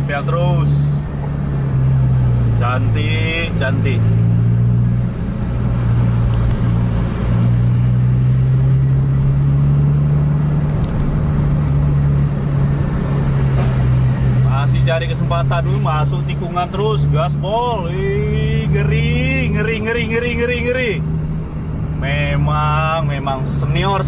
Lampion terus. Cantik, cantik. Masih cari kesempatan dulu, masuk tikungan terus, gaspol. Wih, ngeri, ngeri, ngeri, ngeri, ngeri, ngeri. Memang senior.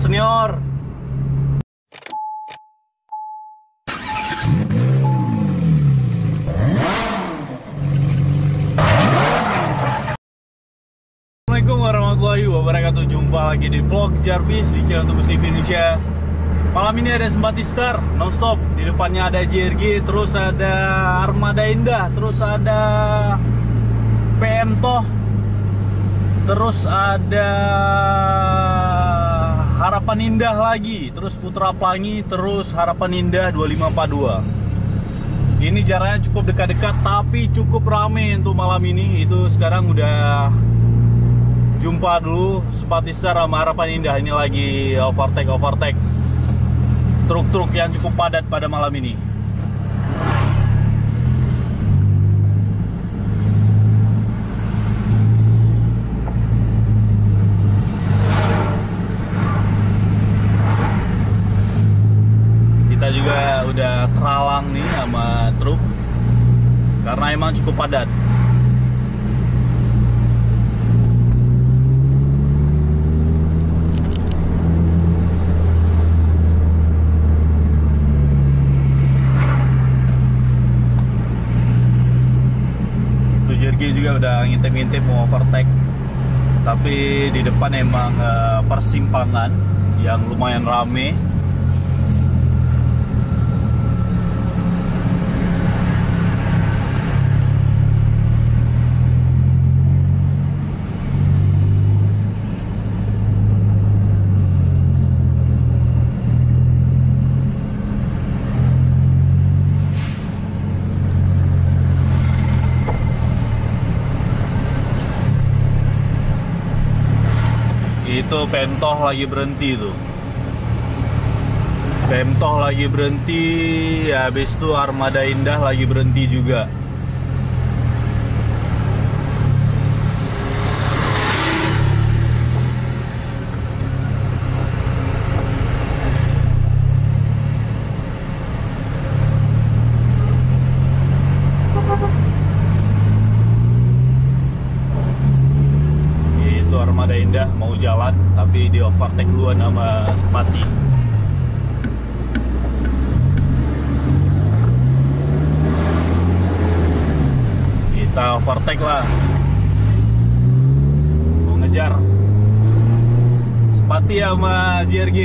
Assalamualaikum warahmatullahi wabarakatuh. Jumpa lagi di vlog Jarvis di channel Tubus TV Indonesia. Malam ini ada Simpatistar nonstop. Di depannya ada JRG, terus ada Armada Indah, terus ada Pentoh, terus ada Harapan Indah lagi, terus Putra Pelangi, terus Harapan Indah 2542. Ini jaraknya cukup dekat-dekat tapi cukup rame untuk malam ini. Itu sekarang udah jumpa dulu Simpatistar sama Harapan Indah. Ini lagi overtake truk-truk yang cukup padat pada malam ini. Kita juga udah teralang nih sama truk karena emang cukup padat. JRG juga udah ngintip-ngintip mau overtake, tapi di depan emang persimpangan yang lumayan rame. Itu Pentoh lagi berhenti tuh. Pentoh lagi berhenti, habis itu Armada Indah lagi berhenti juga. Armada Indah mau jalan tapi di overtake duluan sama Sepati. Kita overtake lah, mau ngejar Sepati sama JRG.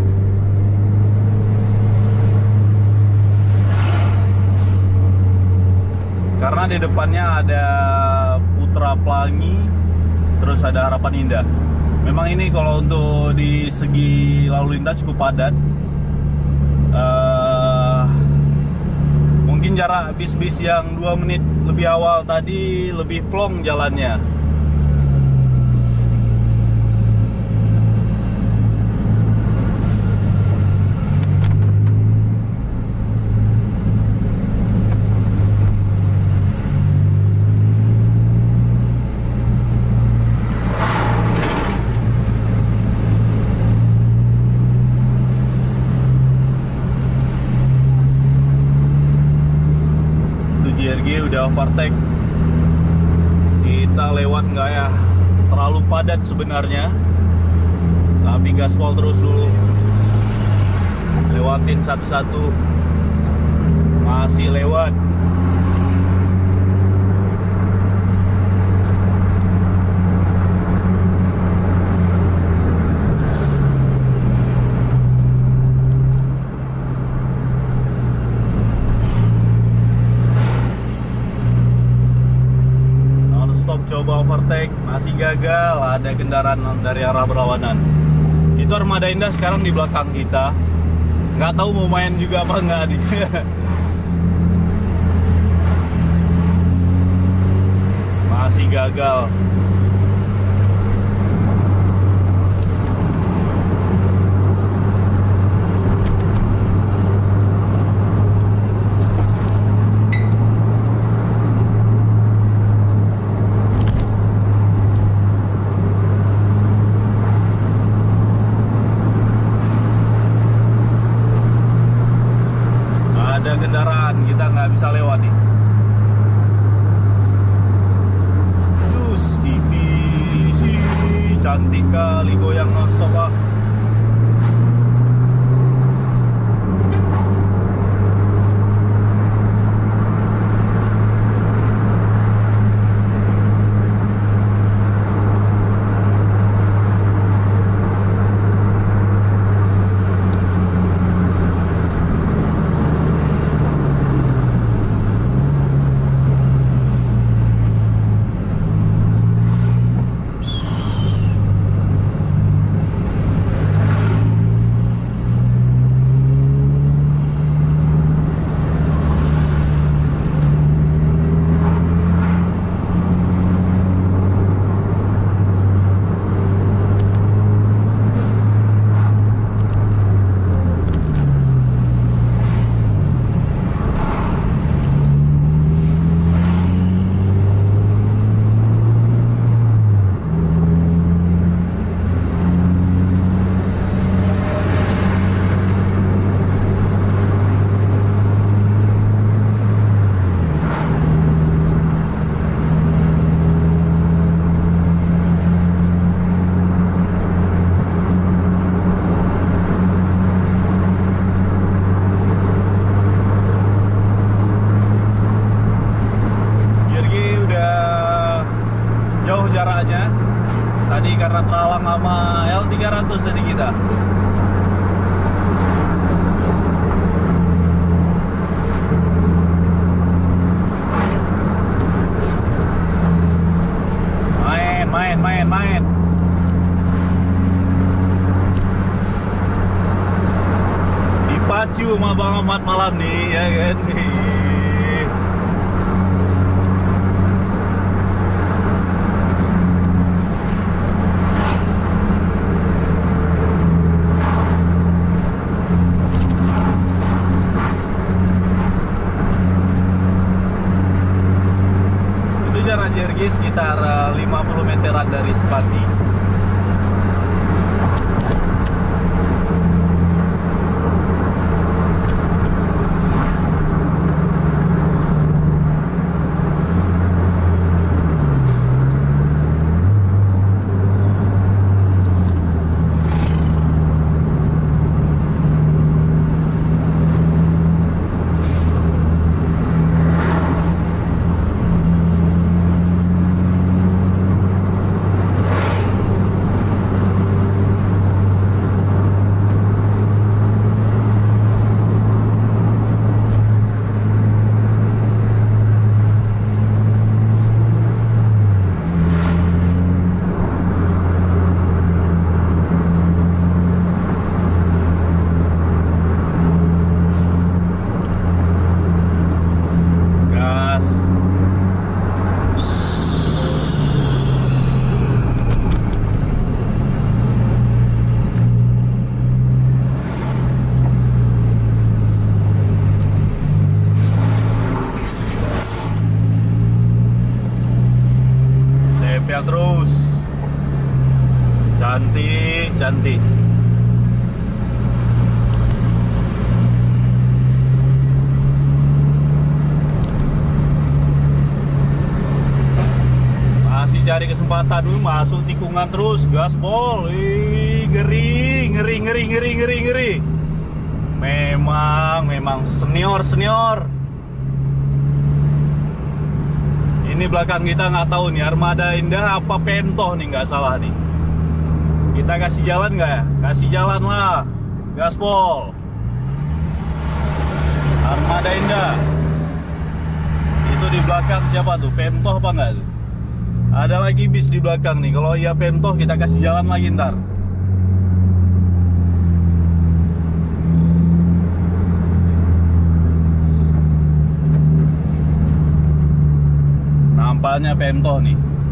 Karena di depannya ada Putra Pelangi, terus ada Harapan Indah. Memang ini kalau untuk di segi lalu lintas cukup padat. Mungkin jarak bis-bis yang 2 menit lebih awal tadi lebih plong jalannya. JRG udah overtake. Kita lewat nggak ya? Terlalu padat sebenarnya, tapi gaspol terus dulu. Lewatin satu-satu. Masih lewat. Coba overtake, masih gagal. Ada kendaraan dari arah berlawanan. Itu Armada Indah sekarang di belakang kita. Nggak tahu mau main juga apa nggak dia. Masih gagal. ada kendaraan, kita nggak bisa lewat nih. Terus tipis, cantik kali goyang nonstop ah. Jauh jaraknya tadi karena terhalang sama L300 tadi kita. Main. Dipacu sama Bang Ahmad malam nih ya kan. Jarak JRG sekitar 50 meteran dari Sepati. Terus cantik. Masih cari kesempatan dulu, masuk tikungan terus, gaspol. Ngeri. Memang senior. Ini belakang kita nggak tahu nih Armada Indah apa Pentoh nih, nggak salah nih. Kita kasih jalan nggak ya? Kasih jalan lah, gaspol. Armada Indah. Itu di belakang siapa tuh? Pentoh apa nggak tuh? Ada lagi bis di belakang nih. Kalau iya Pentoh kita kasih jalan lagi ntar. Nampaknya Pentoh nih.